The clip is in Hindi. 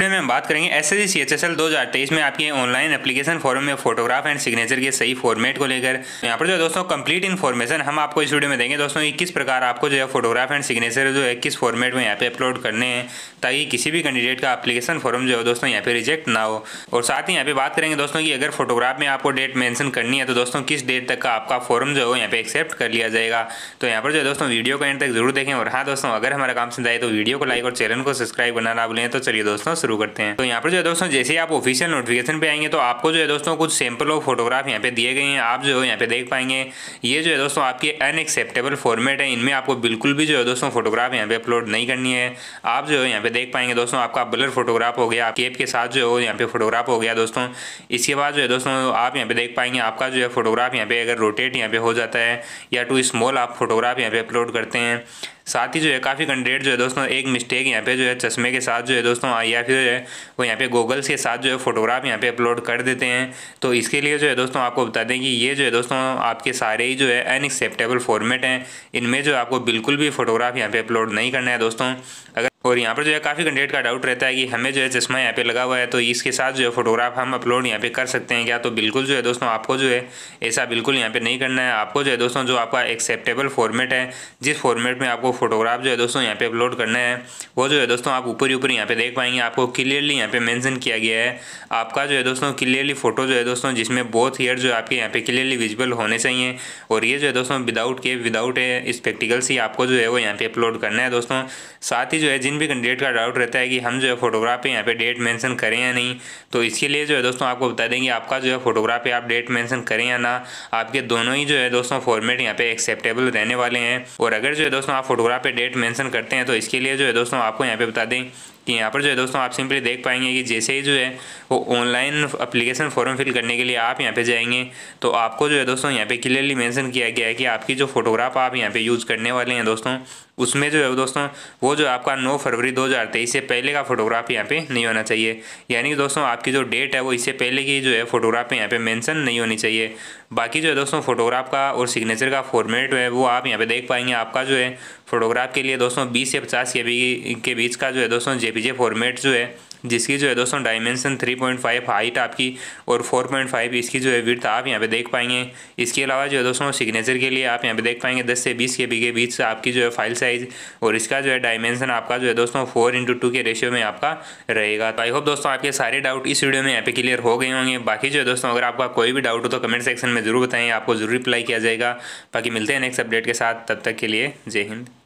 में हम बात करेंगे एसएससी सीएचएसएल 2023 में आपके ऑनलाइन एप्लीकेशन फॉर्म में फोटोग्राफ एंड सिग्नेचर के सही फॉर्मेट को लेकर। यहाँ पर जो है दोस्तों कंप्लीट इन्फॉर्मेशन हम आपको इस वीडियो में देंगे दोस्तों कि किस प्रकार आपको जो है फोटोग्राफ एंड सिग्नेचर जो है किस फॉर्मेट में यहाँ पे अपलोड करने हैं, ताकि किसी भी कैंडिडेट का एप्लीकेशन फॉर्म जो है दोस्तों यहाँ पे रिजेक्ट ना हो। और साथ ही यहाँ पे बात करेंगे दोस्तों कि अगर फोटोग्राफ में आपको डेट मेंशन करनी है तो दोस्तों किस डेट तक का आपका फॉर्म जो है यहाँ पे एक्सेप्ट कर लिया जाएगा। तो यहाँ पर जो है दोस्तों वीडियो को एंड तक जरूर देखें। और हाँ दोस्तों, अगर हमारा काम पसंद आए तो वीडियो को लाइक और चैनल को सब्सक्राइब करना ना भूलें। तो चलिए दोस्तों शुरू करते हैं। तो यहाँ पर जो है दोस्तों जैसे ही आप ऑफिशियल नोटिफिकेशन पे आएंगे तो आपको जो है दोस्तों कुछ सैंपल ऑफ फोटोग्राफ यहाँ पे दिए गए हैं। आप जो है यहाँ पे देख पाएंगे ये जो है दोस्तों आपके अनएक्सेप्टेबल फॉर्मेट है। इनमें आपको बिल्कुल भी जो है दोस्तों फोटोग्राफ यहाँ पे अपलोड नहीं करनी है। आप जो है यहाँ पे देख पाएंगे दोस्तों आपका ब्लर फोटोग्राफ हो गया, केप के साथ जो है यहाँ पे फोटोग्राफ हो गया दोस्तों। इसके बाद जो है दोस्तों आप यहाँ पे देख पाएंगे आपका जो है फोटोग्राफ यहाँ पे अगर रोटेट यहाँ पे हो जाता है या टू स्मॉल आप फोटोग्राफ यहाँ पे अपलोड करते हैं। साथ ही जो है काफ़ी कैंडिडेट जो है दोस्तों एक मिस्टेक यहाँ पे जो है चश्मे के साथ जो है दोस्तों या फिर जो है वो यहाँ पे गॉगल्स के साथ जो है फोटोग्राफ यहाँ पे अपलोड कर देते हैं। तो इसके लिए जो है दोस्तों आपको बता दें कि ये जो है दोस्तों आपके सारे ही जो है अनएक्सेप्टेबल फॉर्मेट हैं। इनमें जो आपको बिल्कुल भी फोटोग्राफ यहाँ पे अपलोड नहीं करना है दोस्तों। अगर और यहाँ पर जो है काफ़ी कैंडिडेट का डाउट रहता है कि हमें जो है चश्मा यहाँ पे लगा हुआ है तो इसके साथ जो है फोटोग्राफ हम अपलोड यहाँ पे कर सकते हैं क्या। तो बिल्कुल जो है दोस्तों आपको जो है ऐसा बिल्कुल यहाँ पे नहीं करना है। आपको जो है दोस्तों जो आपका एक्सेप्टेबल फॉर्मेट है, जिस फॉर्मेट में आपको फोटोग्राफ जो है दोस्तों यहाँ पे अपलोड करना है, वो जो है दोस्तों आप ऊपर ही ऊपर यहाँ पे देख पाएंगे आपको क्लियरली यहाँ पे मेंशन किया गया है। आपका जो है दोस्तों क्लियरली फोटो जो है दोस्तों जिसमें बोथ ईयर जो आपके यहाँ पे क्लियरली विजिबल होने चाहिए। और ये जो है दोस्तों विदाउट स्पेक्टिकल्स ही आपको जो है वो यहाँ पे अपलोड करना है दोस्तों। साथ ही जो है जिन भी कैंडिडेट का डाउट रहता है कि हम जो है फोटोग्राफ पे यहाँ पे डेट मेंशन करें या नहीं, तो इसके लिए जो है दोस्तों आपको बता देंगे आपका जो है फोटोग्राफ पे आप डेट मेंशन करें या ना, आपके दोनों ही जो है दोस्तों फॉर्मेट यहाँ पे एक्सेप्टेबल रहने वाले हैं। और अगर जो है दोस्तों आप फोटोग्राफ पे डेट मेंशन करते हैं तो इसके लिए जो है दोस्तों आपको यहाँ पे बता दें कि यहाँ पर जो है दोस्तों आप सिंपली देख पाएंगे कि जैसे ही जो है वो ऑनलाइन एप्लीकेशन फॉर्म फिल करने के लिए आप यहाँ पे जाएंगे तो आपको जो है दोस्तों यहाँ पे क्लियरली मेंशन किया गया है कि आपकी जो फोटोग्राफ आप यहाँ पे यूज़ करने वाले हैं दोस्तों, उसमें जो है दोस्तों वो जो आपका 9 फरवरी 2023 से पहले का फोटोग्राफ यहाँ पे नहीं होना चाहिए। यानी कि दोस्तों आपकी जो डेट है वो इससे पहले की जो है फोटोग्राफ पे यहाँ पे मेंशन नहीं होनी चाहिए। बाकी जो है दोस्तों फोटोग्राफ का और सिग्नेचर का फॉर्मेट है वो आप यहाँ पे देख पाएंगे। आपका जो है फोटोग्राफ के लिए दोस्तों 20 से 50 के बीच का जो है दोस्तों जेपीजे फॉर्मेट जो है, जिसकी जो है दोस्तों डायमेंशन 3.5 हाइट आपकी और 4.5 इसकी जो है विड्थ आप यहाँ पे देख पाएंगे। इसके अलावा जो है दोस्तों सिग्नेचर के लिए आप यहाँ पे देख पाएंगे 10 से 20 के बीच आपकी जो है फाइल साइज और इसका जो है डायमेंशन आपका जो है दोस्तों 4:2 के रेशियो में आपका रहेगा। तो आई होप दोस्तों आपके सारे डाउट इस वीडियो में यहाँ पे क्लियर हो गए होंगे। बाकी जो है दोस्तों अगर आपका कोई भी डाउट हो तो कमेंट सेक्शन में जरूर बताएं, आपको जरूर रिप्लाई किया जाएगा। बाकी मिलते हैं नेक्स्ट अपडेट के साथ, तब तक के लिए जय हिंद।